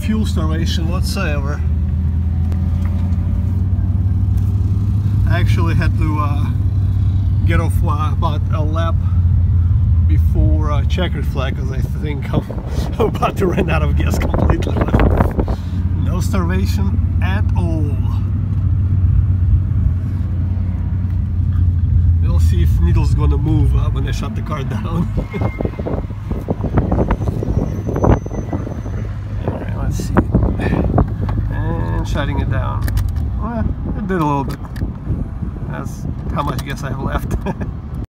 fuel starvation whatsoever. I actually had to get off about a lap before checkered flag because I think I'm about to run out of gas completely. But no starvation at all. We'll see if needle's gonna move when I shut the car down. Alright, let's see. And shutting it down. Well, it did a little bit. That's how much gas I have left.